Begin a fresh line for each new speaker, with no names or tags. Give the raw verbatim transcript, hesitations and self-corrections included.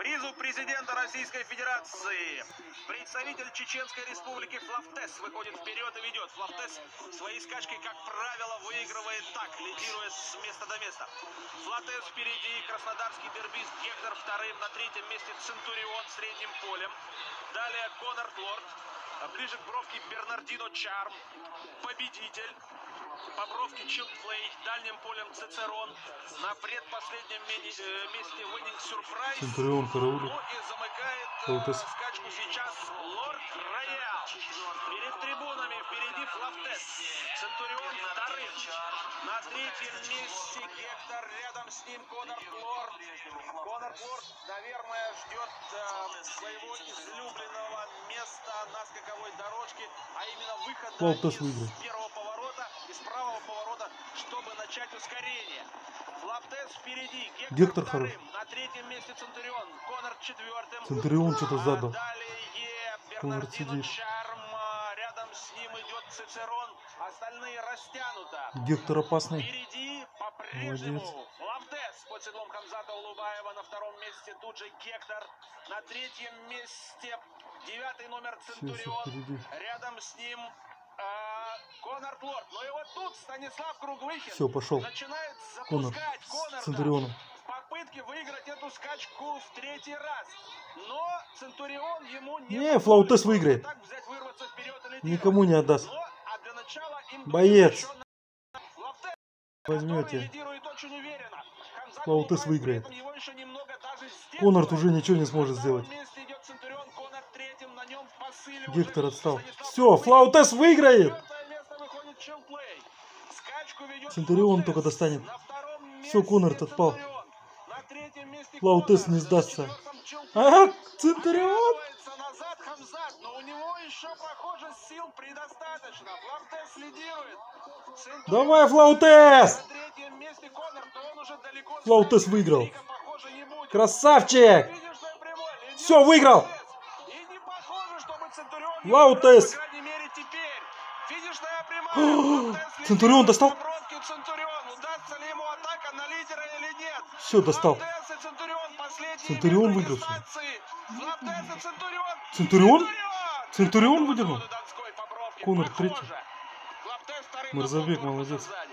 призу президента Российской Федерации представитель Чеченской Республики Флавтес выходит вперед и ведет. Флавтес свои скачки, как правило, выигрывает так, лидируя с места до места. Флавтес впереди, краснодарский дербист Гектор вторым, на третьем месте Центурион средним полем. Далее Конор Лорд, ближе к бровке Бернардино Чарм, победитель. По бровке Чилдплей, дальним полем Цицерон, на предпоследнем месте Winning Surprise.
Центурион караулит.
Ну и замыкает э, скачку сейчас Лорд Роял. Перед трибунами впереди Флавтес. Центурион вторым. На третьем месте Гектор, рядом с ним Конор Лорд. Конор Лорд, наверное, ждет э, своего излюбленного места на скаковой дорожке, а именно выхода
Флавтес
из
выиграет.
первого поворота, из правого поворота, чтобы начать ускорение. Флавтес впереди, Гектор,
Гектор
вторым,
хорош.
на третьем месте Центурион, Конор четвертым.
Центурион что-то задал.
Далее
Конор
Бернардино
сидит.
Чарм, рядом с ним идет Цицерон, остальные растянуто.
Гектор опасный.
Впереди по-прежнему Флавтес под седлом Хамзата Улубаева, на втором месте тут же Гектор, на третьем месте девятый номер Центурион, рядом с ним а, Конор Лорд. Но и вот тут Станислав Круглыхин
Все, пошел.
начинает
Конор
запускать Конорда
с Центурионом.
в попытке выиграть эту скачку в третий раз. Но Центурион ему не...
Не, Флавтес выиграет.
Так взять, вырваться вперед и лидировать.
Никому не отдаст.
Но, а для начала им
Боец.
Флавтес,
Возьмете.
лидирует очень уверенно. Хамзат
Флавтес
Улубаев
выиграет.
при этом его еще немного даже сдерживает.
Конор уже ничего не сможет
На
сделать.
втором месте идет Центурион, Конор третьим, на нем в посыле
Гектор
уже
отстал.
Станислав
Все,
Круглыхин.
Флавтес выиграет.
Четвертое место выходит Чилдплей. Скачку ведет
Центурион
Флавтес.
только достанет.
На втором
Все,
месте
Конор отпал.
Центурион. На третьем месте
Флавтес
Конор.
не сдастся.
На четвертом Чилдплей.
Ага, Центурион.
Оглядывается назад Хамзат, но у него еще, похоже, сил предостаточно. Флавтес лидирует. Центурион
Давай, Флавтес.
на третьем месте Конор, но он уже далеко.
Флавтес выиграл.
Крика, похоже, не будет.
Красавчик.
Финишная прямая. Лидирует
Все, выиграл.
Флавтес. И не похоже, чтобы Центурион...
Флавтес.
По крайней мере, теперь. Финишная прямая. Флавтес
Центурион
лидирует
достал?
на бровке Центурион. Удастся ли ему атака на лидера или нет?
Все, достал.
Флавтес и Центурион, последние
Центурион
метры
выиграл.
дистанции. Флавтес и Центурион.
Центурион?
Центурион!
Центурион выдернул?
Донской по бровке.
Конор
Похоже.
третий.
Флавтес вторым,
Мырзабек
но
молодец.
сзади.